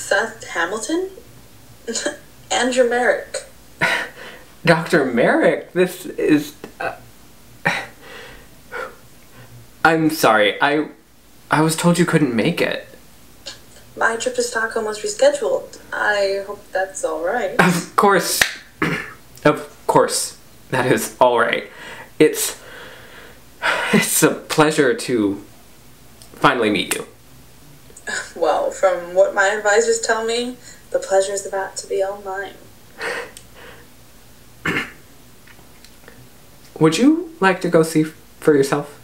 Seth Hamilton? Andrew Merrick. Dr. Merrick, this is... I'm sorry, I was told you couldn't make it. My trip to Stockholm was rescheduled. I hope that's alright. Of course. Of course. That is alright. It's a pleasure to finally meet you. Well, from what my advisors tell me, the pleasure is about to be all mine. Would you like to go see for yourself?